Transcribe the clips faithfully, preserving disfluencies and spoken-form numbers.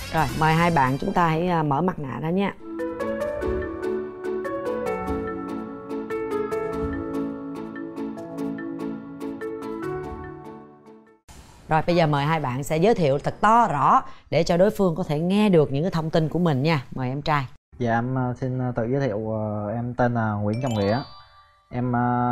Rồi, mời hai bạn chúng ta hãy mở mặt nạ ra nha. Rồi, bây giờ mời hai bạn sẽ giới thiệu thật to rõ để cho đối phương có thể nghe được những cái thông tin của mình nha. Mời em trai. Dạ em xin tự giới thiệu, em tên là Nguyễn Trọng Nghĩa. Em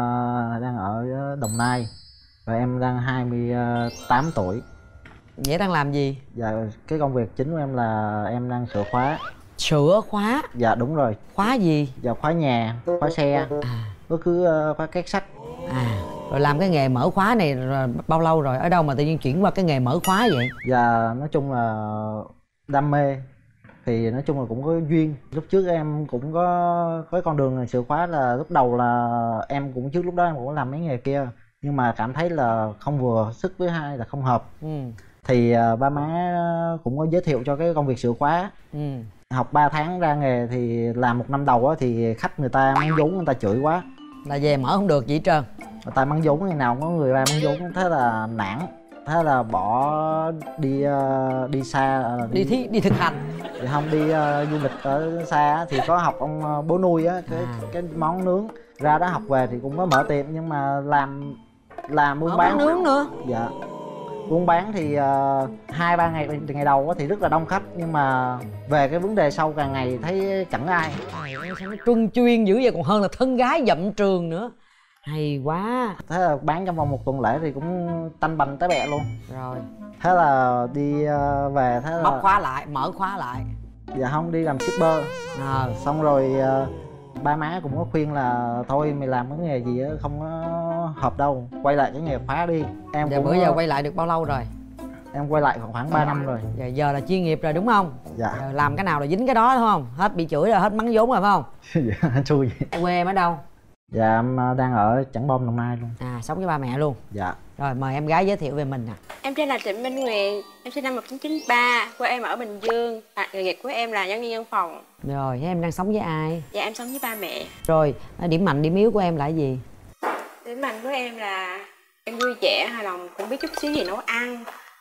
đang ở Đồng Nai và em đang hai mươi tám tuổi. Nghĩa đang làm gì? Dạ cái công việc chính của em là em đang sửa khóa. Sửa khóa? Dạ đúng rồi. Khóa gì? Dạ khóa nhà, khóa xe, à. Bất cứ khóa két sắt. À, rồi làm cái nghề mở khóa này rồi bao lâu rồi? Ở đâu mà tự nhiên chuyển qua cái nghề mở khóa vậy? Dạ nói chung là đam mê. Thì nói chung là cũng có duyên. Lúc trước em cũng có có con đường này sửa khóa, là lúc đầu là em cũng trước lúc đó em cũng làm mấy nghề kia, nhưng mà cảm thấy là không vừa sức, với hai là không hợp. Ừ. Thì uh, ba má cũng có giới thiệu cho cái công việc sửa khóa. Ừ. Học ba tháng ra nghề thì làm một năm đầu á, thì khách người ta mắng vốn, người ta chửi quá là về mở không được gì hết trơn. Người ta mắng vốn, ngày nào cũng có người ra mắng vốn, thế là nản, thế là bỏ đi uh, đi xa uh, đi đi, thi, đi thực hành thì không đi uh, du lịch ở xa. Thì có học ông uh, bố nuôi á, cái à. cái món nướng, ra đó học về thì cũng có mở tiệm, nhưng mà làm làm buôn bán nướng nữa. Dạ buôn bán thì uh, hai ba ngày ngày đầu thì rất là đông khách, nhưng mà về cái vấn đề sau càng ngày thấy chẳng ai. Sao nó truân chuyên dữ vậy, còn hơn là thân gái dậm trường nữa. Hay quá. Thế là bán trong vòng một tuần lễ thì cũng tanh bành tới bẹ luôn. Rồi thế là đi uh, về thế là bóc khóa lại, mở khóa lại. Dạ không, đi làm shipper. À. Xong rồi uh, ba má cũng có khuyên là thôi mày làm cái nghề gì á không có hợp đâu, quay lại cái nghề khóa đi. Em Giờ cũng bữa giờ quay lại được bao lâu rồi? Em quay lại khoảng khoảng ba năm rồi. Giờ, giờ là chuyên nghiệp rồi đúng không? Dạ. Giờ làm cái nào là dính cái đó đúng không? Hết bị chửi rồi, hết mắng vốn rồi phải không? Dạ, xui vậy. Quê em ở đâu? Dạ em đang ở Trảng Bom, Đồng Nai luôn. À, sống với ba mẹ luôn. Dạ. Rồi mời em gái giới thiệu về mình nè. Em tên là Trịnh Minh Nguyệt, em sinh năm một nghìn chín trăm chín mươi ba, quê em ở Bình Dương. À, nghề nghiệp của em là nhân viên văn phòng. Rồi, thế em đang sống với ai? Dạ em sống với ba mẹ. Rồi, điểm mạnh, điểm yếu của em là gì? Điểm mạnh của em là em vui vẻ, hài lòng, cũng biết chút xíu gì nấu ăn.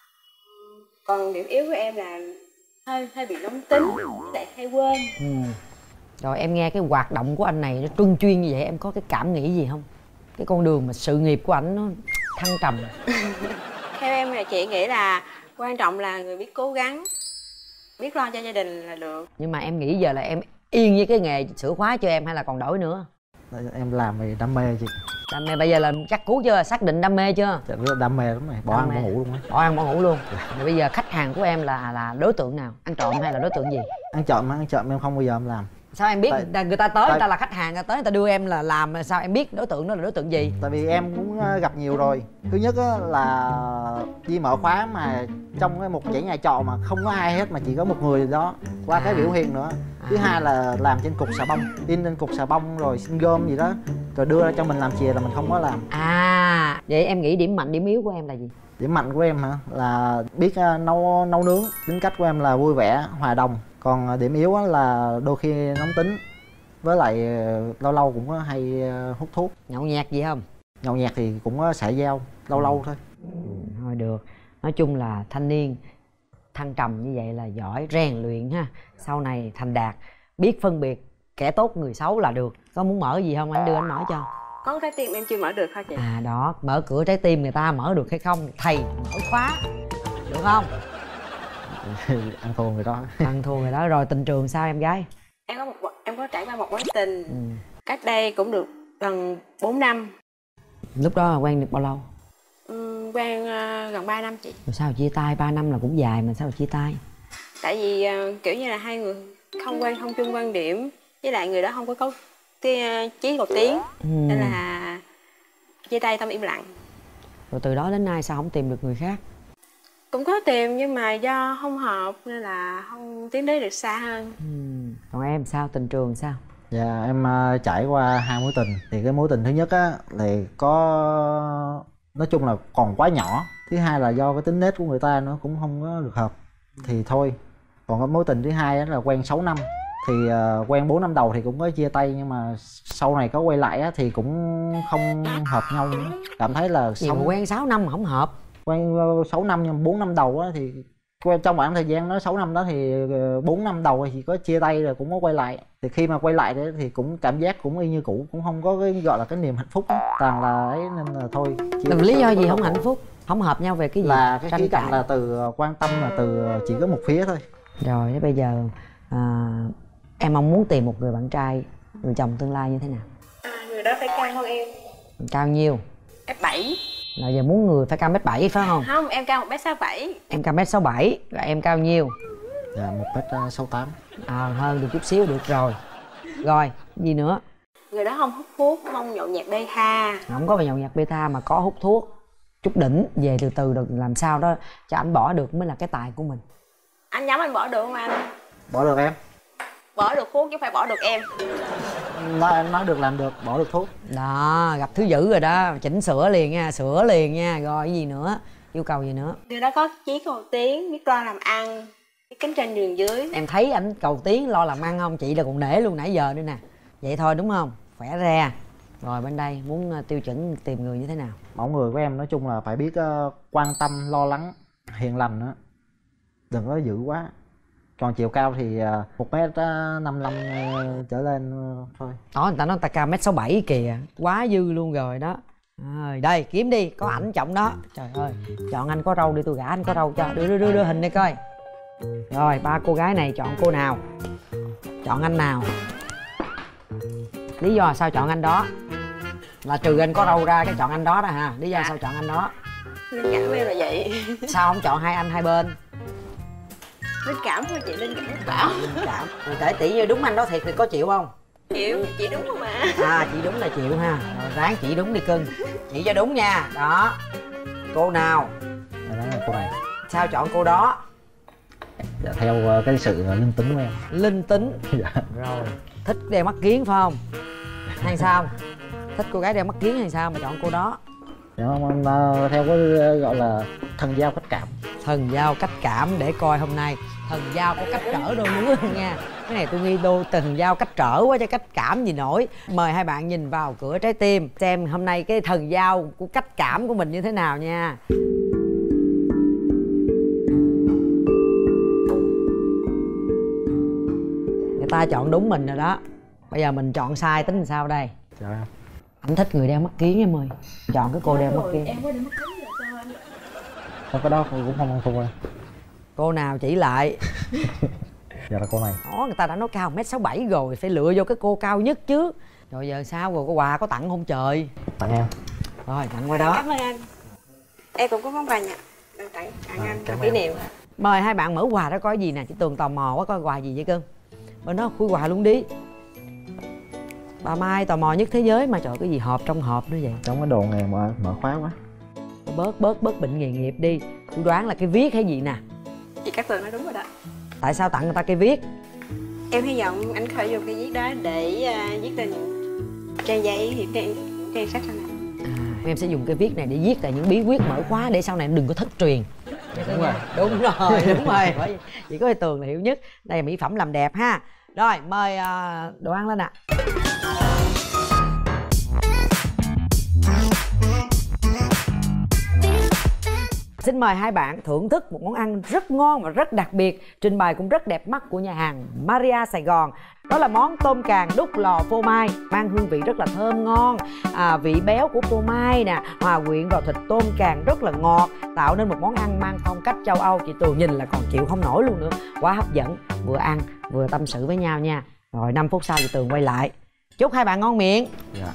Còn điểm yếu của em là hơi hơi bị nóng tính, lại hay quên. Ừ. Rồi em nghe cái hoạt động của anh này nó truân chuyên như vậy, em có cái cảm nghĩ gì không? Cái con đường mà sự nghiệp của anh nó thăng trầm. Theo em là chị nghĩ là quan trọng là người biết cố gắng, biết lo cho gia đình là được. Nhưng mà em nghĩ giờ là em yên với cái nghề sửa khóa cho em hay là còn đổi nữa? Em làm vì đam mê chị. Đam mê bây giờ là chắc cú chưa? Xác định đam mê chưa? Dạ, đam mê lắm rồi, bỏ ăn bỏ ngủ luôn á. Bỏ ăn bỏ ngủ luôn. Rồi bây giờ khách hàng của em là là đối tượng nào? Ăn trộm hay là đối tượng gì? Ăn trộm, ăn trộm em không bao giờ em làm. Sao em biết? Tại, người ta tới, tại... người ta là khách hàng, người ta tới người ta đưa em là làm, sao em biết đối tượng đó là đối tượng gì? Tại vì em cũng gặp nhiều rồi. Thứ nhất là đi mở khóa mà trong cái một dãy nhà trọ mà không có ai hết, mà chỉ có một người đó qua à. cái biểu hiện nữa. Thứ à. hai là làm trên cục xà bông, in trên cục xà bông rồi xin gom gì đó rồi đưa ra cho mình làm chìa là mình không có làm. À, vậy em nghĩ điểm mạnh điểm yếu của em là gì? Điểm mạnh của em hả? Là biết nấu nấu nướng. Tính cách của em là vui vẻ, hòa đồng. Còn điểm yếu là đôi khi nóng tính, với lại lâu lâu cũng có hay hút thuốc. Nhậu nhẹt gì không? Nhậu nhẹt thì cũng có xả dao, lâu lâu thôi. Ừ, thôi được. Nói chung là thanh niên thăng trầm như vậy là giỏi, rèn luyện ha. Sau này thành đạt, biết phân biệt kẻ tốt người xấu là được. Có muốn mở gì không? Anh đưa anh mở cho. Có trái tim em chưa mở được hả chị? À đó, mở cửa trái tim người ta mở được hay không? Thầy mở khóa, được không? Ăn thua người đó. Ăn thua người đó. Rồi tình trường sao em gái? Em có một em có trải qua một mối tình ừ. cách đây cũng được gần bốn năm. Lúc đó quen được bao lâu? Ừ, quen uh, gần ba năm chị. Rồi sao chia tay? Ba năm là cũng dài mà sao chia tay? Tại vì uh, kiểu như là hai người không quan không chung quan điểm, với lại người đó không có có cái uh, chí một tiếng ừ. nên là chia tay trong im lặng. Rồi từ đó đến nay sao không tìm được người khác? Cũng có tìm nhưng mà do không hợp nên là không tiến đến được xa hơn. Ừ. Còn em sao? Tình trường sao? Dạ em uh, trải qua hai mối tình. Thì cái mối tình thứ nhất á thì có, nói chung là còn quá nhỏ. Thứ hai là do cái tính nết của người ta nó cũng không có được hợp thì thôi. Còn cái mối tình thứ hai á là quen sáu năm. Thì uh, quen bốn năm đầu thì cũng có chia tay, nhưng mà sau này có quay lại á thì cũng không hợp nhau nữa. Cảm thấy là sống quen sáu năm mà không hợp. Quen sáu năm nhưng bốn năm đầu á thì trong khoảng thời gian nó sáu năm đó thì bốn năm đầu thì có chia tay rồi cũng có quay lại. Thì khi mà quay lại đấy thì cũng cảm giác cũng y như cũ, cũng không có cái gọi là cái niềm hạnh phúc đó. Toàn là ấy nên là thôi. Là lý do gì không hạnh phúc? Không hợp nhau về cái gì? Là cái tranh khía cạnh cãi là từ quan tâm là từ chỉ có một phía thôi. Rồi thế bây giờ à, em mong muốn tìm một người bạn trai, người chồng tương lai như thế nào? À, người đó phải cao hơn em. Cao nhiêu? Mét bảy. Là giờ muốn người phải cao mét bảy phải không? Không, em cao một mét sáu bảy. Em cao mét sáu bảy, là em cao nhiêu? Dạ một mét sáu tám. À, hơn được chút xíu được rồi. Rồi, gì nữa? Người đó không hút thuốc, không nhậu nhẹt bê tha. Không có về nhậu nhạt beta mà có hút thuốc. Chút đỉnh, về từ từ được làm sao đó cho anh bỏ được mới là cái tài của mình. Anh nhắm anh bỏ được không anh? Bỏ được em. Bỏ được thuốc chứ phải bỏ được em. Nói, nói được làm được, bỏ được thuốc. Đó, gặp thứ dữ rồi đó, chỉnh sửa liền nha, sửa liền nha. Rồi cái gì nữa? Yêu cầu gì nữa? Người đó có chí cầu tiến, biết lo làm ăn, biết cánh trên nhường dưới. Em thấy anh cầu tiến lo làm ăn không? Chị là còn nể luôn nãy giờ nữa nè. Vậy thôi đúng không? Khỏe ra. Rồi bên đây muốn tiêu chuẩn tìm người như thế nào? Mẫu người của em nói chung là phải biết uh, quan tâm, lo lắng, hiền lành nữa. Đừng có dữ quá. Còn chiều cao thì một mét năm lăm trở lên thôi. Đó, người ta nói người ta cao mét sáu bảy kìa. Quá dư luôn rồi đó. À, đây kiếm đi, có ảnh trọng đó. Trời ơi, chọn anh có râu đi, tôi gả anh có râu cho. Đưa đưa đưa, đưa hình đây coi. Rồi, ba cô gái này chọn cô nào? Chọn anh nào? Lý do sao chọn anh đó? Là trừ anh có râu ra cái chọn anh đó đó hả? Lý do sao chọn anh đó? Linh cảm của em là vậy. Sao không chọn hai anh hai bên? Linh cảm thôi chị, linh cảm bảo. Linh cảm. Rồi kể tỷ như đúng anh đó thiệt thì có chịu không? Chịu, chị đúng không ạ? À, chị đúng là chịu ha. Rồi ráng chị đúng đi cưng. Chị cho đúng nha. Đó. Cô nào? Đó là cô này. Sao chọn cô đó? Dạ, theo cái sự linh tính của em. Linh tính. Dạ. Rồi. Thích đeo mắt kiếng phải không? Hay sao? Thích cô gái đeo mắt kiếng hay sao mà chọn cô đó? Dạ, theo cái gọi là thần giao cách cảm. Thần giao cách cảm để coi hôm nay thần giao có cách trở đôi múa không nha. Cái này tôi nghi đôi thần giao cách trở quá chứ cách cảm gì nổi. Mời hai bạn nhìn vào cửa trái tim xem hôm nay cái thần giao của cách cảm của mình như thế nào nha. Người ta chọn đúng mình rồi đó. Bây giờ mình chọn sai tính làm sao đây? Dạ. Anh thích người đeo mắt kiếng em ơi. Chọn cái cô đeo mắt kiếng. Em có đeo mắt kiếng rồi sao anh? Không, cái đó cũng không ăn thua em. Cô nào chỉ lại? Dạ là cô này. Đó, người ta đã nói cao một mét sáu bảy rồi, phải lựa vô cái cô cao nhất chứ. Rồi giờ sao rồi, có quà có tặng không trời? Tặng em. Rồi tặng qua đó. Cảm ơn anh. Em cũng có món quà nhận tặng tặng À, anh cảm kỷ ơn. niệm. Mời hai bạn mở quà đó coi gì nè. Chị Tường tò mò quá coi quà gì vậy cưng. Bên đó khui quà luôn đi. Bà Mai tò mò nhất thế giới mà, trời cái gì hộp trong hộp nữa vậy? Trong cái đồ này mở, mở khóa quá. Bớt bớt bớt bệnh nghề nghiệp đi. Tôi đoán là cái viết hay gì nè. Chị Cát Tường nói đúng rồi đó. Tại sao tặng người ta cái viết? Em hy vọng anh khởi dùng cái viết đó để uh, viết lên trang giấy thì trang, trang sách này. À, em sẽ dùng cái viết này để viết là những bí quyết mở khóa để sau này đừng có thất truyền. Đúng rồi, đúng rồi, đúng rồi. Bởi chỉ có cái Tường là hiểu nhất. Đây là mỹ phẩm làm đẹp ha. Rồi mời uh, đồ ăn lên ạ. Xin mời hai bạn thưởng thức một món ăn rất ngon và rất đặc biệt, trình bày cũng rất đẹp mắt của nhà hàng Maria Sài Gòn. Đó là món tôm càng đúc lò phô mai, mang hương vị rất là thơm ngon, à, vị béo của phô mai nè, hòa quyện vào thịt tôm càng rất là ngọt, tạo nên một món ăn mang phong cách châu Âu. Chị Tường nhìn là còn chịu không nổi luôn nữa, quá hấp dẫn. Vừa ăn vừa tâm sự với nhau nha. Rồi năm phút sau chị Tường quay lại. Chúc hai bạn ngon miệng. Dạ.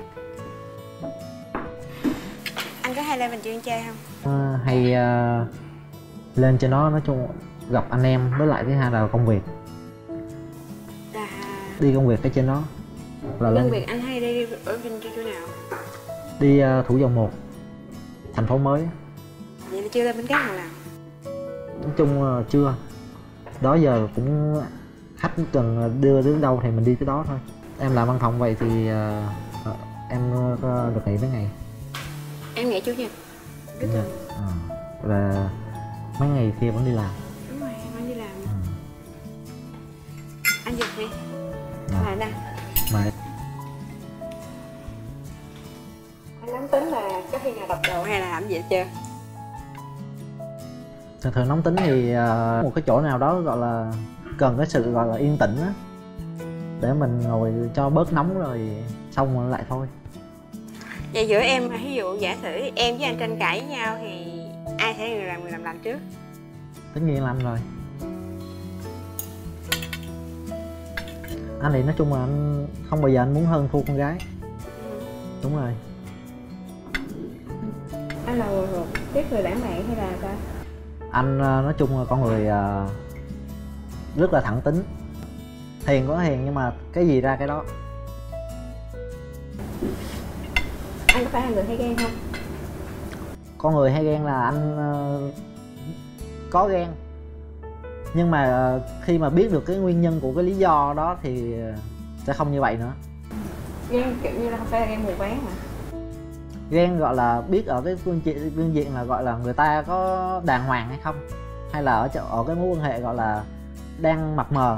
Anh có hay lên mình chuyên chơi không? À, hay uh, lên trên đó nói chung gặp anh em, với lại thứ hai là công việc. Là Đi công việc ở trên đó là công lên việc anh hay đi ở bên chỗ nào? đi uh, Thủ Dầu Một, thành phố mới. Vậy là chưa lên bến cát lần nào? Nói chung uh, chưa. Đó giờ cũng khách cần đưa đến đâu thì mình đi tới đó thôi. Em làm văn phòng vậy thì uh, uh, em uh, được nghỉ mấy ngày? Em nghỉ chủ nhật. Chủ nhật. À, là mấy ngày kia vẫn đi làm. Đúng rồi, anh đi làm. Ừ. Anh giật đi. À. Là đây. Mà Anh nắm tính là có khi nào đập đồ hay là làm gì hết chưa? thường thường nóng tính thì uh, một cái chỗ nào đó gọi là cần cái sự gọi là yên tĩnh á, để mình ngồi cho bớt nóng rồi xong rồi lại thôi. Vậy giữa em, ví dụ giả sử em với anh tranh cãi với nhau thì ai sẽ người làm người làm lành trước? Tất nhiên là anh rồi. Anh thì nói chung là anh không bao giờ anh muốn hơn thua con gái. Ừ. Đúng rồi. Anh là người biết người lãng mạn hay là sao? Anh nói chung là con người rất là thẳng tính. Hiền có hiền nhưng mà cái gì ra cái đó. Anh có phải là người hay ghen không? Con người hay ghen là anh có ghen, nhưng mà khi mà biết được cái nguyên nhân của cái lý do đó thì sẽ không như vậy nữa. Ghen kiểu như là không phải là ghen mù quáng mà. Ghen gọi là biết ở cái phương diện, phương diện là gọi là người ta có đàng hoàng hay không, hay là ở ở cái mối quan hệ gọi là đang mập mờ.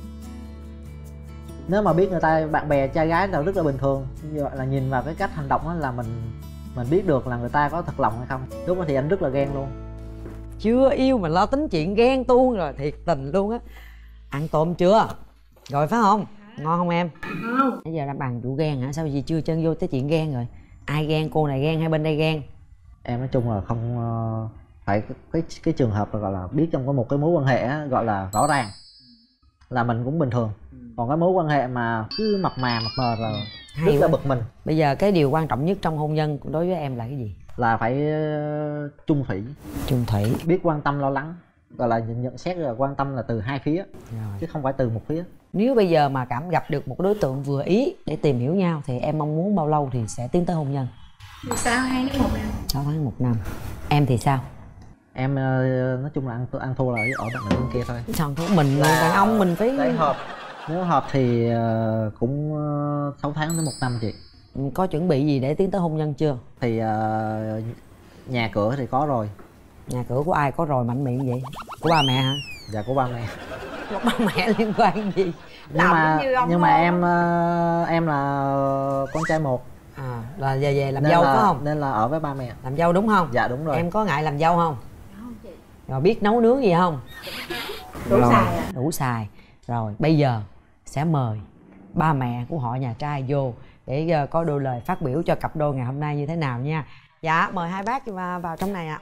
Nếu mà biết người ta bạn bè trai gái là rất là bình thường, gọi là nhìn vào cái cách hành động đó là mình mình biết được là người ta có thật lòng hay không. Lúc đó thì anh rất là ghen luôn. Chưa yêu mà lo tính chuyện ghen tuông rồi, thiệt tình luôn á. Ăn tôm chưa? Rồi phải không? Ngon không em? Không. Bây giờ đã bàn vụ ghen hả? Sao gì chưa chân vô tới chuyện ghen rồi? Ai ghen? Cô này ghen hay bên đây ghen? Em nói chung là không phải cái cái, cái trường hợp là gọi là biết trong có một cái mối quan hệ á, gọi là rõ ràng là mình cũng bình thường. Còn cái mối quan hệ mà cứ mập mà mập mờ là Hay rất là quá. bực mình. Bây giờ cái điều quan trọng nhất trong hôn nhân đối với em là cái gì? Là phải uh, chung thủy. Chung thủy. Biết quan tâm lo lắng, gọi là nhận xét là quan tâm là từ hai phía. Rồi. Chứ không phải từ một phía. Nếu bây giờ mà cảm gặp được một đối tượng vừa ý để tìm hiểu nhau thì em mong muốn bao lâu thì sẽ tiến tới hôn nhân? Sáu tháng đến một năm. Sáu tháng một năm. Em thì sao? Em uh, nói chung là ăn ăn thua là ở bạn nữ bên kia thôi. Sao của mình là đàn ông mình phải để hợp. Nếu hợp thì uh, cũng uh, sáu tháng đến một năm chị. Có chuẩn bị gì để tiến tới hôn nhân chưa? Thì uh, nhà cửa thì có rồi. Nhà cửa của ai có rồi mạnh miệng vậy? Của ba mẹ hả? Dạ của ba mẹ. Của ba mẹ liên quan gì? Nhưng mà nhưng mà em uh, em là con trai một. À, là về về làm nên dâu là, phải không? Nên là ở với ba mẹ. Làm dâu đúng không? Dạ đúng rồi. Em có ngại làm dâu không? Rồi biết nấu nướng gì không? Đủ Rồi, xài à? Đủ xài. Rồi bây giờ sẽ mời ba mẹ của họ nhà trai vô để uh, có đôi lời phát biểu cho cặp đôi ngày hôm nay như thế nào nha. Dạ mời hai bác vào, vào trong này ạ.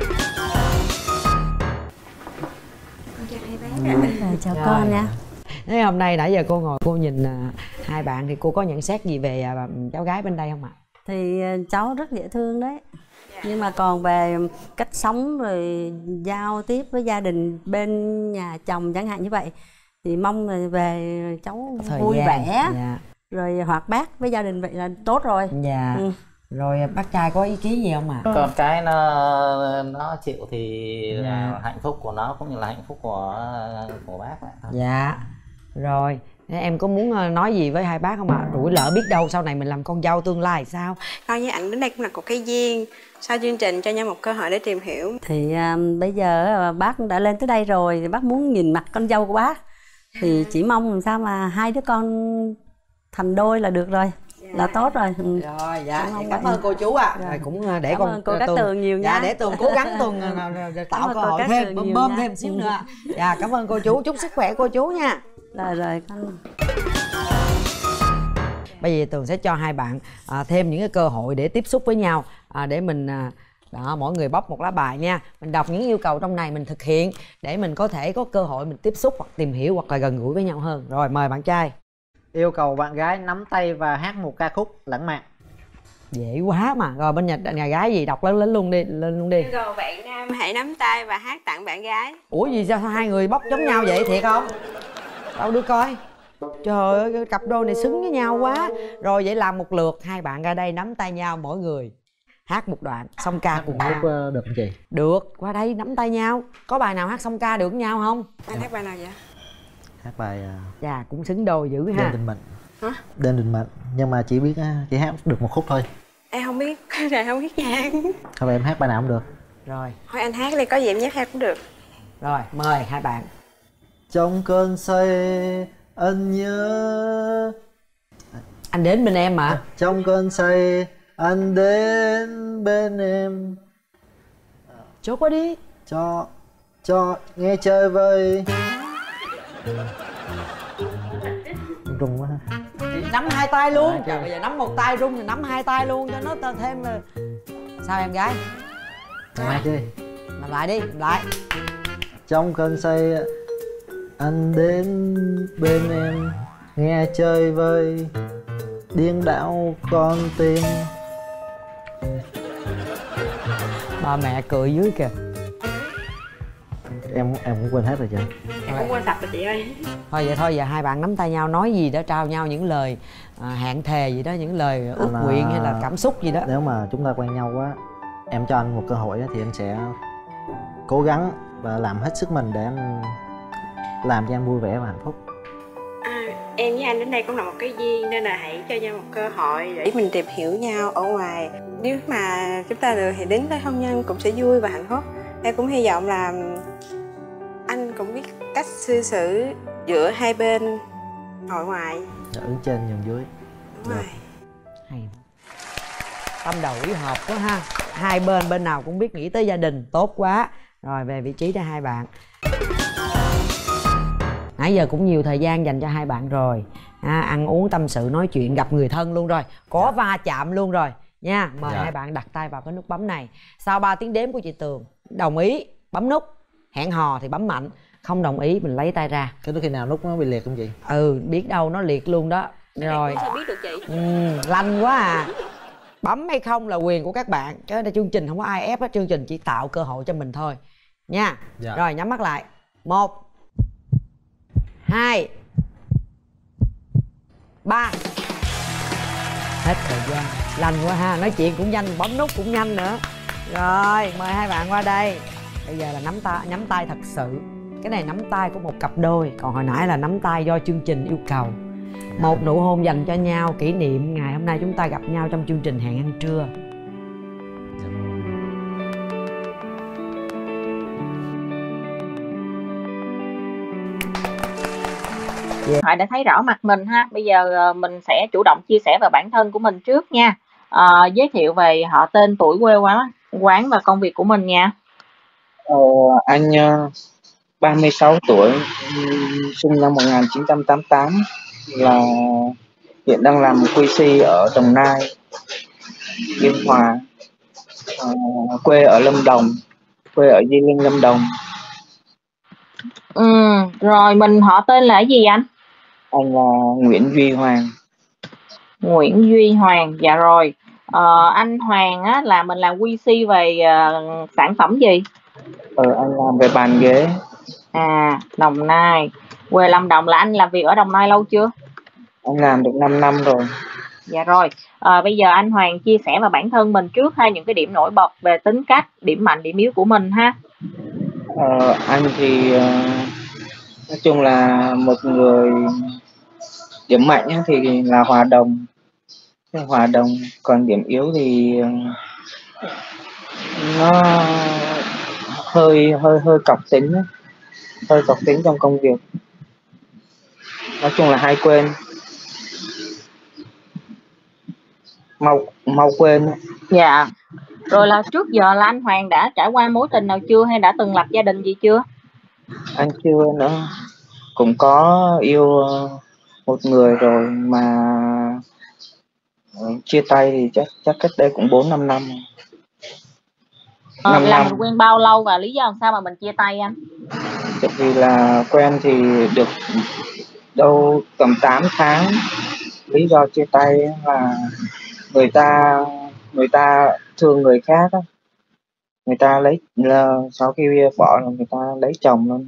Chào hai bác. Rồi, chào con nha. Thế hôm nay nãy giờ cô ngồi cô nhìn uh, hai bạn thì cô có nhận xét gì về uh, cháu gái bên đây không ạ? Thì uh, cháu rất dễ thương đấy. Nhưng mà còn về cách sống rồi giao tiếp với gia đình bên nhà chồng chẳng hạn như vậy thì mong là về cháu Thời vui gian. vẻ. Dạ. Rồi hoạt bát với gia đình vậy là tốt rồi. Dạ. Ừ. Rồi bác trai có ý kiến gì không ạ? Con cái nó nó chịu thì Dạ. là hạnh phúc của nó cũng như là hạnh phúc của của bác vậy thôi. Dạ. Rồi thế em có muốn nói gì với hai bác không ạ? À? Rủi lỡ biết đâu sau này mình làm con dâu tương lai sao? Con với anh đến đây cũng là một cái duyên. Sau chương trình cho nhau một cơ hội để tìm hiểu. Thì uh, bây giờ uh, bác đã lên tới đây rồi thì bác muốn nhìn mặt con dâu của bác. Thì chỉ mong làm sao mà hai đứa con thành đôi là được rồi. Dạ. Là tốt rồi. Ừ. Rồi dạ Cảm, cảm ơn cô chú ạ. À. Rồi. Rồi cũng để cảm con ơn cô Cát Tường nhiều nha. Dạ để Tường cố gắng Tường tạo cơ hội thêm bơm bơm thêm xíu nữa. Dạ cảm ơn cô chú, chúc sức khỏe cô chú nha. Rồi rồi con. Bây giờ Tường sẽ cho hai bạn à, thêm những cái cơ hội để tiếp xúc với nhau à, để mình à, đó, mỗi người bóc một lá bài nha. Mình đọc những yêu cầu trong này mình thực hiện để mình có thể có cơ hội mình tiếp xúc hoặc tìm hiểu hoặc là gần gũi với nhau hơn. Rồi mời bạn trai. Yêu cầu bạn gái nắm tay và hát một ca khúc lãng mạn. Dễ quá mà. Rồi bên nhà, nhà gái gì đọc lên lên luôn đi, lên luôn đi. Yêu cầu bạn nam hãy nắm tay và hát tặng bạn gái. Ủa gì sao hai người bóc giống nhau vậy thiệt không? Đâu đưa coi. Trời ơi cặp đôi này xứng với nhau quá. Rồi vậy làm một lượt, hai bạn ra đây nắm tay nhau mỗi người hát một đoạn song ca cùng nhau. Được không chị? Được, qua đây nắm tay nhau. Có bài nào hát song ca được với nhau không? Anh hát bài nào vậy? Hát bài Dạ cũng xứng đôi dữ ha. Đêm Định Mệnh. Hả? Đêm Định Mệnh. Nhưng mà chỉ biết chỉ hát được một khúc thôi. Em không biết, này không biết nhạc. Thôi em hát bài nào cũng được. Rồi. Thôi anh hát đi, có gì em nhắc theo cũng được. Rồi, mời hai bạn. Trong cơn say anh nhớ. Anh đến bên em mà. Trong cơn say anh đến bên em. Chốt quá đi. Cho cho nghe chơi với rung quá ha. Nắm hai tay luôn. Trời, bây giờ nắm một tay rung thì nắm hai tay luôn cho nó thêm là... Sao em gái? Làm lại đi. Làm lại đi, làm lại. Trong cơn say anh đến bên em nghe chơi với điên đảo con tim. Ba mẹ cười dưới kìa. Em em cũng quên hết rồi chị. Em cũng quên sạch rồi chị ơi. Thôi vậy thôi, giờ hai bạn nắm tay nhau nói gì đó, trao nhau những lời à, hẹn thề gì đó, những lời ước Là- nguyện hay là cảm xúc gì đó. Nếu mà chúng ta quen nhau quá, em cho anh một cơ hội á, thì anh sẽ cố gắng và làm hết sức mình để anh làm cho anh vui vẻ và hạnh phúc. À, em với anh đến đây cũng là một cái duyên nên là hãy cho nhau một cơ hội để mình tìm hiểu nhau ở ngoài. Nếu mà chúng ta được thì đến tới hôn nhân cũng sẽ vui và hạnh phúc. Em cũng hy vọng là anh cũng biết cách cư xử giữa hai bên nội ngoại. Dạ, ứng trên nhường dưới. Đúng rồi. Hay. Tâm đầu ý hợp quá ha. Hai bên bên nào cũng biết nghĩ tới gia đình, tốt quá. Rồi về vị trí cho hai bạn. Nãy giờ cũng nhiều thời gian dành cho hai bạn rồi. À, ăn uống tâm sự nói chuyện, gặp người thân luôn rồi, có va chạm luôn rồi nha. Mời Dạ. hai bạn đặt tay vào cái nút bấm này. Sau ba tiếng đếm của chị Tường, đồng ý bấm nút, hẹn hò thì bấm mạnh, không đồng ý mình lấy tay ra. Cái đó khi nào nút nó bị liệt không chị? Ừ, biết đâu nó liệt luôn đó. Rồi. Sao biết được chị? Ừ, lanh quá à. Bấm hay không là quyền của các bạn, chứ đây chương trình không có ai ép hết, chương trình chỉ tạo cơ hội cho mình thôi nha. Dạ. Rồi nhắm mắt lại. Một, hai, ba. Hết thời gian. Lanh quá ha, nói chuyện cũng nhanh, bấm nút cũng nhanh nữa. Rồi mời hai bạn qua đây. Bây giờ là nắm tay, nhắm tay thật sự. Cái này nắm tay của một cặp đôi, còn hồi nãy là nắm tay do chương trình yêu cầu. Một nụ hôn dành cho nhau kỷ niệm ngày hôm nay chúng ta gặp nhau trong chương trình Hẹn Ăn Trưa. Họ đã thấy rõ mặt mình ha. Bây giờ ờ, mình sẽ chủ động chia sẻ về bản thân của mình trước nha. Ờ, giới thiệu về họ, tên, tuổi, quê quán, quán và công việc của mình nha. Ờ, anh uh, ba mươi sáu tuổi, ừm, sinh năm một nghìn chín trăm tám mươi tám, là hiện đang làm quy xê ở Đồng Nai, Biên Hòa, Ờ, quê ở Lâm Đồng, quê ở Di Linh, Lâm Đồng. Ừ, rồi mình họ tên là cái gì anh? Anh là Nguyễn Duy Hoàng. Nguyễn Duy Hoàng, dạ rồi. Ờ, anh Hoàng á, là mình làm quy xê về ờ, sản phẩm gì? Ờ, anh làm về bàn ghế. À, Đồng Nai, quê Lâm Đồng. Là anh làm việc ở Đồng Nai lâu chưa? Anh làm được năm năm rồi. Dạ rồi. Ờ, bây giờ anh Hoàng chia sẻ về bản thân mình trước ha, những cái điểm nổi bật về tính cách, điểm mạnh, điểm yếu của mình ha. Ờ, anh thì ờ, nói chung là một người, điểm mạnh á thì là hòa đồng, hòa đồng. Còn điểm yếu thì ờ, nó hơi hơi hơi cọc tính á, hơi cọc tính trong công việc. Nói chung là hay quên, mau mau quên. Dạ. Rồi là trước giờ là anh Hoàng đã trải qua mối tình nào chưa, hay đã từng lập gia đình gì chưa? Anh chưa nữa, cũng có yêu ờ, một người rồi mà ờ, chia tay thì chắc chắc cách đây cũng bốn năm năm. Ờ, năm là năm. mình quen bao lâu và lý do làm sao mà mình chia tay anh? Tại vì là quen thì được đâu tầm tám tháng, lý do chia tay là người ta người ta thương người khác á, người ta lấy là sau khi bỏ là người ta lấy chồng luôn.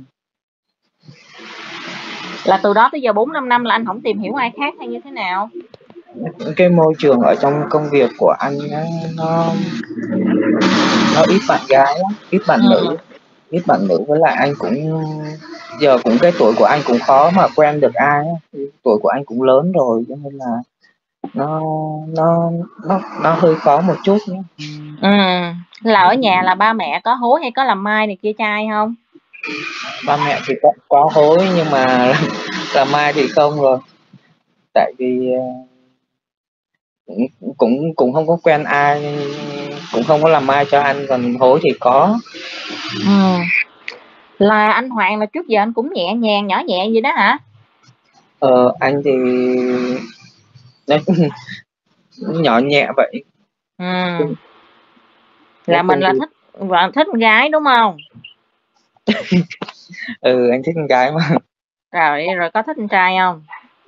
Là từ đó tới giờ bốn năm năm là anh không tìm hiểu ai khác hay như thế nào? Cái môi trường ở trong công việc của anh á, nó nó ít bạn gái lắm, ít bạn Ừ. nữ, ít bạn nữ. Với lại anh cũng giờ cũng cái tuổi của anh cũng khó mà quen được ai á. Tuổi của anh cũng lớn rồi cho nên là nó nó nó nó hơi khó một chút nhé. Ừ. Là ở nhà là ba mẹ có hối hay có làm mai này kia trai không? Ba mẹ thì có, có hối nhưng mà làm mai thì không rồi. Tại vì ờ, cũng cũng không có quen ai, cũng không có làm mai cho anh, còn hối thì có. Ừ. Là anh Hoàng là trước giờ anh cũng nhẹ nhàng nhỏ nhẹ gì đó hả? Ờ, anh thì nó nhỏ nhẹ vậy. Ừ. Nói Là mình chung là thì thích là thích con gái đúng không? ừ anh thích con gái mà. Rồi rồi có thích con trai không?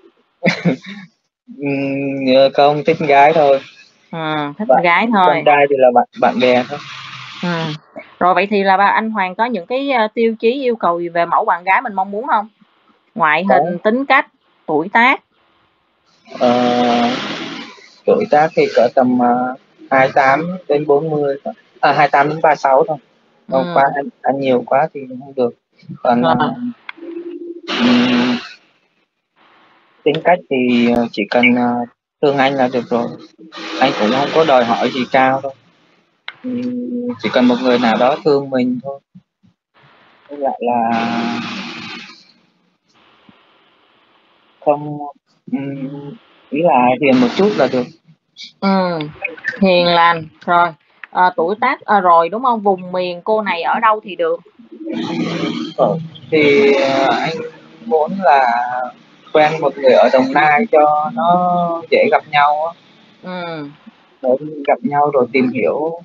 Ừm, không thích con gái thôi. Ừ, thích con Bạn gái con thôi. trai thì là bạn bạn bè thôi. Ừ. Rồi vậy thì là ba anh Hoàng có những cái ờ, tiêu chí yêu cầu gì về mẫu bạn gái mình mong muốn không? Ngoại Có. hình, tính cách, tuổi tác. Ờ, tuổi tác thì cỡ tầm uh, hai mươi tám đến bốn mươi thôi. À hai mươi tám đến ba mươi sáu thôi. Không Ừ. quá ăn, ăn nhiều quá thì không được. Còn Rồi. uh, ừm, tính cách thì ờ, chỉ cần uh, thương anh là được rồi. Anh cũng không có đòi hỏi gì cao đâu. Ừm, chỉ cần một người nào đó thương mình thôi. Với lại là không ừm, ý là hiền một chút là được. Ừ. Hiền lành rồi. À, tuổi tác à, rồi đúng không? Vùng miền cô này ở đâu thì được. Ờ, thì ờ, anh muốn là quen một người ở Đồng Nai cho nó dễ gặp nhau á, Ừ. để gặp nhau rồi tìm hiểu.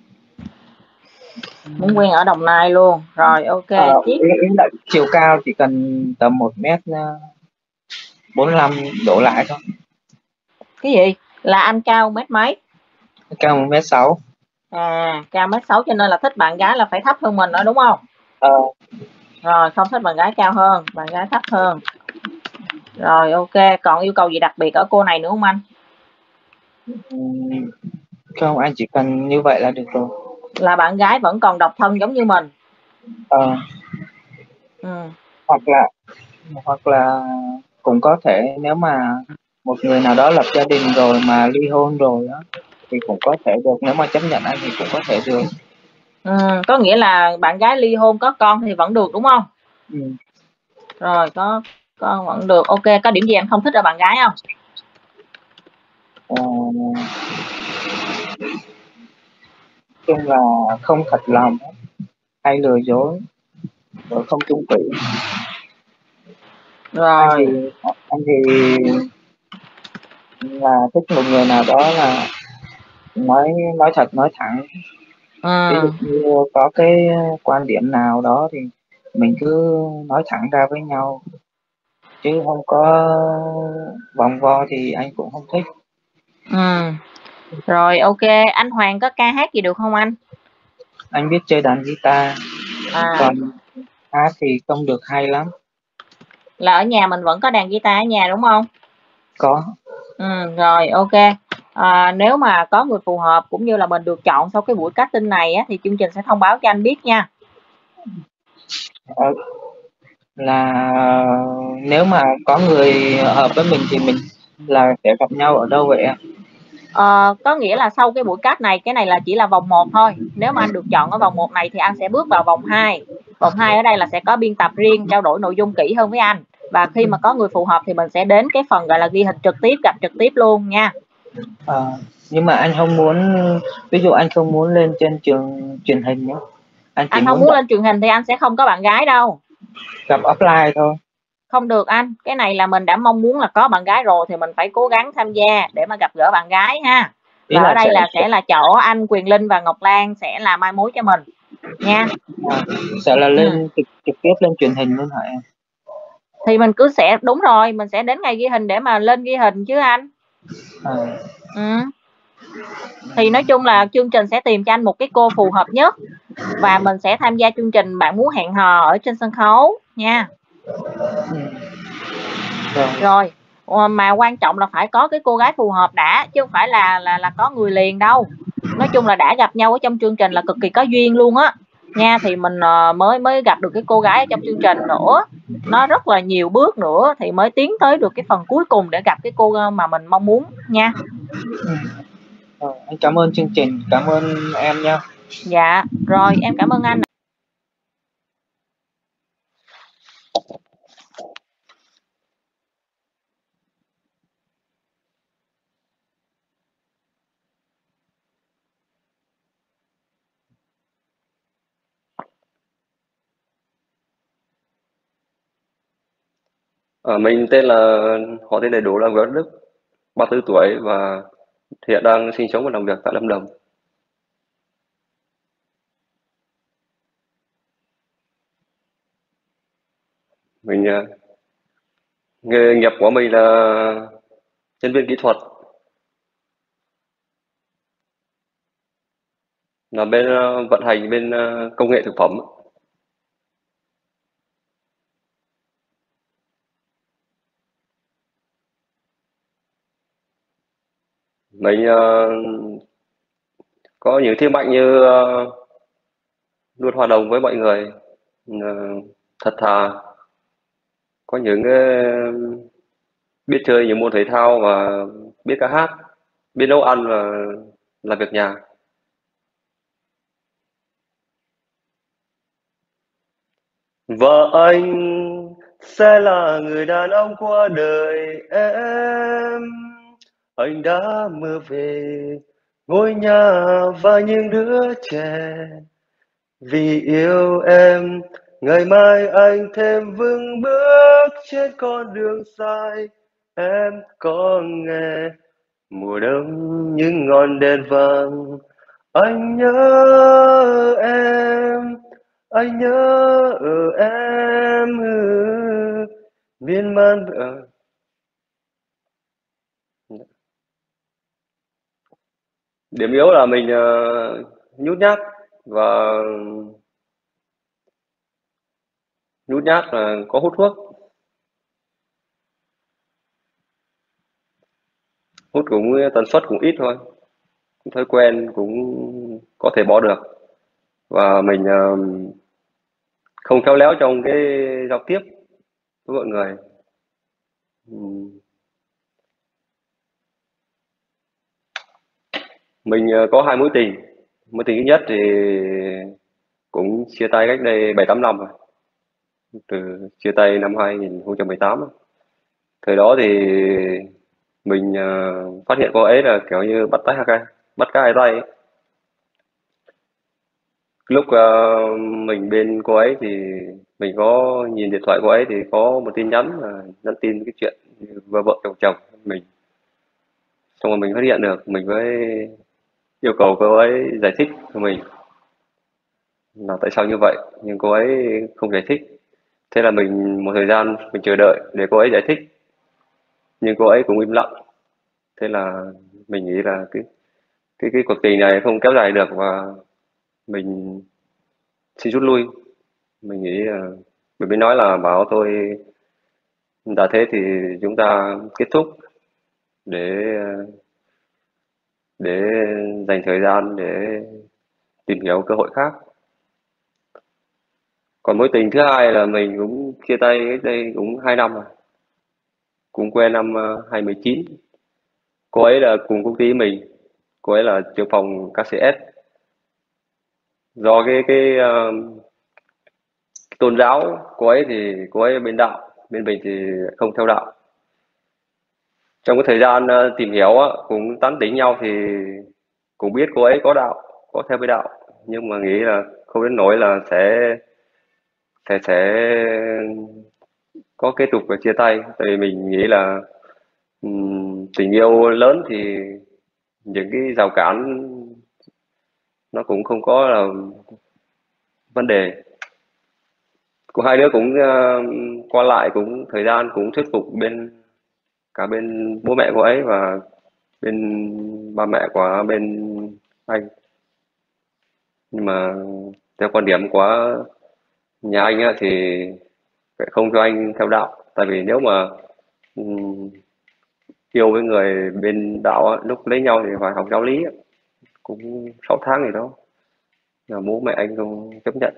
Muốn quen ở Đồng Nai luôn. Rồi ok Ờ, tiếp. ý, ý là chiều cao chỉ cần tầm một mét ờ, bốn mươi lăm đổ lại thôi. Cái gì? Là anh cao mét mấy? Cao một mét sáu. À, cao mét sáu cho nên là thích bạn gái là phải thấp hơn mình đó đúng không? Ờ, Rồi không thích bạn gái cao hơn, bạn gái thấp hơn. Rồi ok, còn yêu cầu gì đặc biệt ở cô này nữa không anh? ừm, không anh chỉ cần như vậy là được rồi. Là bạn gái vẫn còn độc thân giống như mình. Ờ, Ừ. hoặc là hoặc là cũng có thể nếu mà một người nào đó lập gia đình rồi mà ly hôn rồi á thì cũng có thể được, nếu mà chấp nhận anh thì cũng có thể được. Ừ, có nghĩa là bạn gái ly hôn có con thì vẫn được đúng không? Ừ. Rồi có con vẫn được. Ok, có điểm gì anh không thích ở bạn gái không? Ờ, chung là không thật lòng hay lừa dối rồi không chung thủy. anh thì Rồi. anh thì là thích một người nào đó là nói nói thật nói thẳng. Ví dụ Ừ. như có cái quan điểm nào đó thì mình cứ nói thẳng ra với nhau, chứ không có vòng vo thì anh cũng không thích. Ừ. Rồi ok, anh Hoàng có ca hát gì được không anh? Anh biết chơi đàn guitar, À, còn hát thì không được hay lắm. là ở nhà mình vẫn có đàn guitar ở nhà đúng không? Có. Ừ, rồi ok. À, nếu mà có người phù hợp cũng như là mình được chọn sau cái buổi casting này á, thì chương trình sẽ thông báo cho anh biết nha. Ờ, là nếu mà có người hợp với mình thì mình là sẽ gặp nhau ở đâu vậy em? Ờ, có nghĩa là sau cái buổi cast này, cái này là chỉ là vòng một thôi. Nếu mà anh được chọn ở vòng một này thì anh sẽ bước vào vòng hai. Vòng hai ở đây là sẽ có biên tập riêng, trao đổi nội dung kỹ hơn với anh. Và khi mà có người phù hợp thì mình sẽ đến cái phần gọi là ghi hình trực tiếp, gặp trực tiếp luôn nha. Ờ, nhưng mà anh không muốn, ví dụ anh không muốn lên trên trường truyền hình nhé, anh chỉ Anh không muốn muốn gặp, lên truyền hình thì anh sẽ không có bạn gái đâu. gặp offline thôi. Không được anh, cái này là mình đã mong muốn là có bạn gái rồi thì mình phải cố gắng tham gia để mà gặp gỡ bạn gái ha. Ý Và ở là đây sẽ, là sẽ là chỗ anh Quyền Linh và Ngọc Lan sẽ là mai mối cho mình nha. à, sẽ là Ừ. lên trực, trực tiếp lên truyền hình luôn hả em? Thì mình cứ sẽ đúng rồi, mình sẽ đến ngày ghi hình để mà lên ghi hình chứ anh. À, Ừ. Thì nói chung là chương trình sẽ tìm cho anh một cái cô phù hợp nhất và mình sẽ tham gia chương trình Bạn Muốn Hẹn Hò ở trên sân khấu nha. ừ, rồi. Rồi ờ, mà quan trọng là phải có cái cô gái phù hợp đã, chứ không phải là là là có người liền đâu. Nói chung là đã gặp nhau ở trong chương trình là cực kỳ có duyên luôn á nha, thì mình ờ, mới mới gặp được cái cô gái ở trong chương trình nữa. Nó rất là nhiều bước nữa thì mới tiến tới được cái phần cuối cùng để gặp cái cô mà mình mong muốn nha. Ừ. Rồi, anh cảm ơn chương trình, cảm ơn em nha. Dạ rồi, em cảm ơn anh. Ờ, mình tên là họ tên đầy đủ là Nguyễn Đức, ba mươi tư tuổi và hiện đang sinh sống và làm việc tại Lâm Đồng. Mình ờ, nghề nghiệp của mình là nhân viên kỹ thuật, là bên ờ, vận hành bên ờ, công nghệ thực phẩm. Mình ờ, có những thế mạnh như ờ, luôn hòa đồng với mọi người, ờ, thật thà, có những ờ, biết chơi những môn thể thao và biết ca hát, biết nấu ăn và làm việc nhà. Vợ anh sẽ là người đàn ông qua đời em. Anh đã mơ về ngôi nhà và những đứa trẻ. Vì yêu em, ngày mai anh thêm vững bước trên con đường dài. Em có nghe mùa đông những ngọn đèn vàng. Anh nhớ em, anh nhớ ở em, ừ, miên man. ờ, Điểm yếu là mình ờ, nhút nhát và nhút nhát và có hút thuốc. Hút cũng tần suất cũng ít thôi, thói quen cũng có thể bỏ được, và mình ờ, không khéo léo trong cái giao tiếp với mọi người. Ừm, Mình ờ, có hai mối tình. Mối tình thứ nhất thì cũng chia tay cách đây bảy tám năm rồi, từ chia tay năm hai không một tám. Thời đó thì mình ờ, phát hiện cô ấy là kiểu như bắt tay hai bắt cá hai tay ấy. Lúc ờ, mình bên cô ấy thì mình có nhìn điện thoại cô ấy thì có một tin nhắn là nhắn tin cái chuyện vợ vợ chồng chồng mình, xong rồi mình phát hiện được, mình mới yêu cầu cô ấy giải thích cho mình là tại sao như vậy, nhưng cô ấy không giải thích. Thế là mình một thời gian mình chờ đợi để cô ấy giải thích, nhưng cô ấy cũng im lặng. Thế là mình nghĩ là cái cái cái cuộc tình này không kéo dài được và mình xin rút lui. Mình nghĩ là mình mới nói là bảo tôi đã thế thì chúng ta kết thúc để để dành thời gian để tìm hiểu cơ hội khác. Còn mối tình thứ hai là mình cũng chia tay cách đây cũng hai năm rồi, cũng quen năm ờ, hai không một chín. Cô ấy là cùng công ty với mình, cô ấy là trưởng phòng ca xê ét. Do cái cái ờ, tôn giáo cô ấy thì cô ấy bên đạo, bên mình thì không theo đạo. Trong cái thời gian ờ, tìm hiểu á, cũng tán tỉnh nhau thì cũng biết cô ấy có đạo, có theo cái đạo, nhưng mà nghĩ là không đến nỗi là sẽ sẽ sẽ có kết tục và chia tay. Tại vì mình nghĩ là ừm, tình yêu lớn thì những cái rào cản nó cũng không có là vấn đề. Của hai đứa cũng ờ, qua lại cũng thời gian cũng thuyết phục bên cả bên bố mẹ cô ấy và bên ba mẹ của bên anh, nhưng mà theo quan điểm của nhà anh á, thì phải không cho anh theo đạo. Tại vì nếu mà ừm, yêu với người bên đạo á, lúc lấy nhau thì phải học giáo lý á, cũng sáu tháng gì đó, là bố mẹ anh không chấp nhận.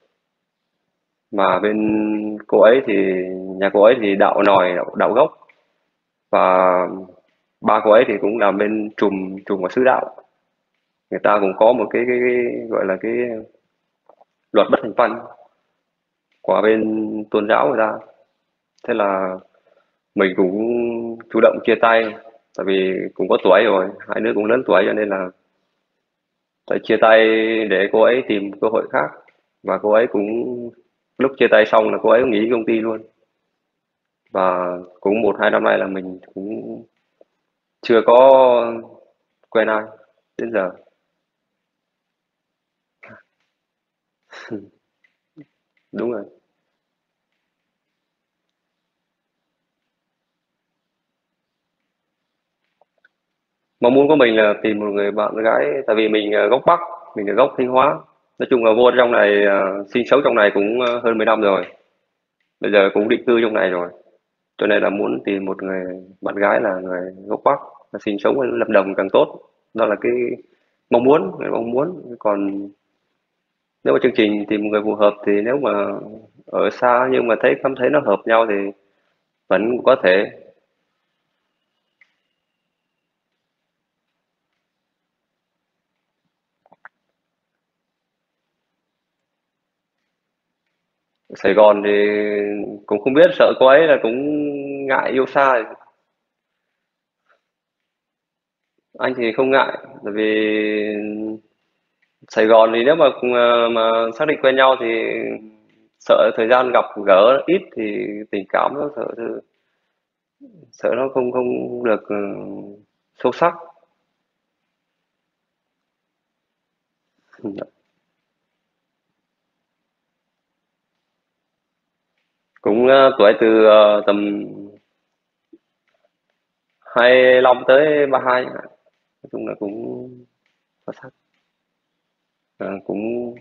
Mà bên cô ấy thì nhà cô ấy thì đạo nòi, đạo, đạo gốc, và ba cô ấy thì cũng làm bên trùm trùm của sứ đạo. Người ta cũng có một cái, cái, cái gọi là cái luật bất thành văn của bên tôn giáo người ta. Thế là mình cũng chủ động chia tay, tại vì cũng có tuổi rồi, hai đứa cũng lớn tuổi, cho nên là phải chia tay để cô ấy tìm cơ hội khác. Và cô ấy cũng lúc chia tay xong là cô ấy cũng nghỉ công ty luôn. và cũng một hai năm nay là mình cũng chưa có quen ai đến giờ. Đúng rồi. Mong muốn của mình là tìm một người bạn gái, tại vì mình ờ, gốc Bắc, mình là gốc Thanh Hóa. Nói chung là vô trong này ờ, sinh sống trong này cũng ờ, hơn mười năm rồi. Bây giờ cũng định cư trong này rồi. Cho nên là muốn tìm một người bạn gái là người gốc Bắc, là sinh sống ở Lâm Đồng càng tốt. Đó là cái mong muốn, cái mong muốn. Còn nếu mà chương trình tìm một người phù hợp thì nếu mà ở xa nhưng mà thấy cảm thấy nó hợp nhau thì vẫn có thể. Ở Sài Gòn thì cũng không biết, sợ cô ấy là cũng ngại yêu xa. Anh thì không ngại, tại vì Sài Gòn thì nếu mà mà, mà xác định quen nhau thì sợ thời gian gặp gỡ ít thì tình cảm nó sợ sợ nó không không được ừ, sâu sắc. Cũng ờ, tuổi từ ờ, tầm hai lăm tới ba hai, nói chung là cũng xuất sắc. Ờ, cũng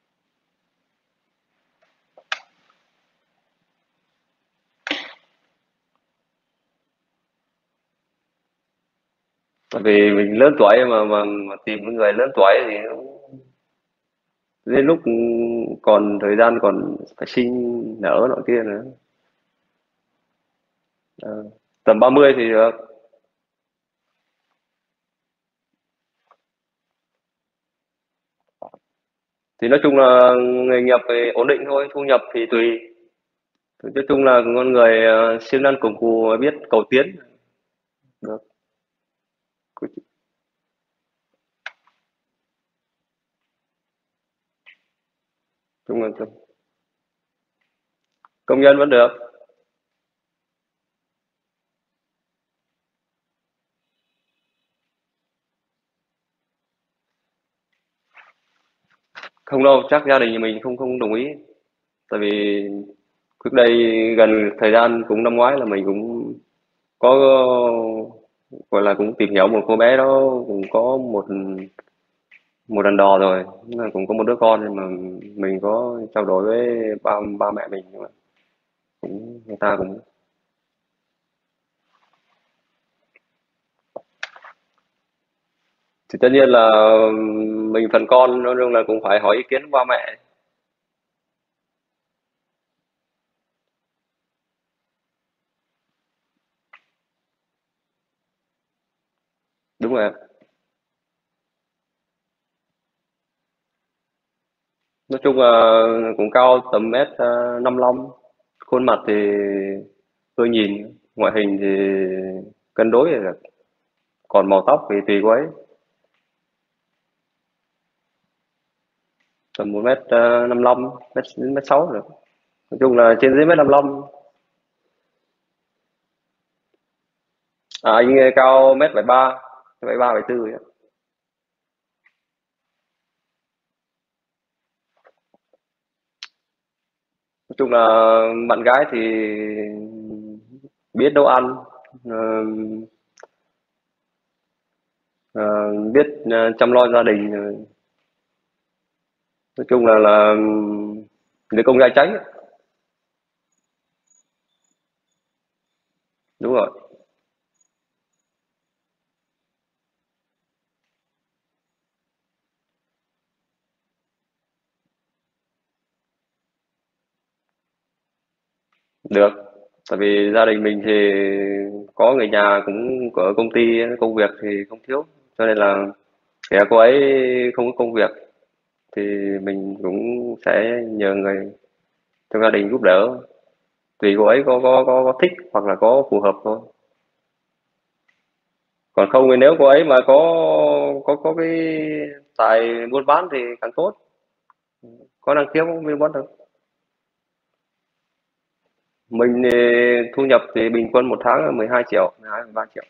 tại vì mình lớn tuổi mà mà, mà tìm một người lớn tuổi thì nó- đến lúc còn thời gian còn phải sinh nở nọ kia nữa. Ờ, tầm ba mươi thì được. Thì nói chung là nghề nghiệp thì ổn định thôi, thu nhập thì tùy. Nói chung là con người ờ, siêng năng cần cù, biết cầu tiến được. Chung là công nhân vẫn được. Không đâu, chắc gia đình nhà mình không không đồng ý. Tại vì trước đây gần thời gian cũng năm ngoái là mình cũng có gọi là cũng tìm hiểu một cô bé đó, cũng có một một đàn đò rồi, cũng có một đứa con, nhưng mà mình có trao đổi với ba ba mẹ mình, nhưng mà cũng người ta cũng thì tất nhiên là mình phần con nói chung là cũng phải hỏi ý kiến của ba mẹ. Đúng rồi. Nói chung là cũng cao tầm mét uh, năm lăm, khuôn mặt thì tôi nhìn ngoại hình thì cân đối rồi, còn màu tóc thì tùy cô ấy. Tầm một mét uh, năm lăm, mét mét sáu rồi, nói chung là trên dưới mét năm lăm. À, anh cao mét bảy ba, bảy ba bảy tư ấy. Nói chung là bạn gái thì biết nấu ăn, ờ, ờ, biết ờ, chăm lo gia đình, ờ, nói chung là là đứa con gái tránh. Đúng rồi. Được, tại vì gia đình mình thì có người nhà cũng ở công ty, công việc thì không thiếu, cho nên là kể cả cô ấy không có công việc thì mình cũng sẽ nhờ người trong gia đình giúp đỡ, tùy cô ấy có có có, có thích hoặc là có phù hợp thôi. Còn không thì nếu cô ấy mà có có có cái tài buôn bán thì càng tốt, có năng khiếu cũng buôn bán được. Mình thì thu nhập thì bình quân một tháng là mười hai triệu, mười hai mười ba triệu.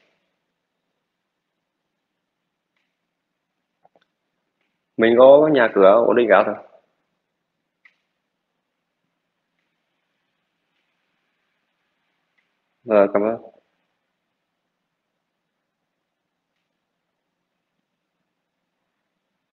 Mình có nhà cửa ổn định cả thôi. Rồi, cảm ơn.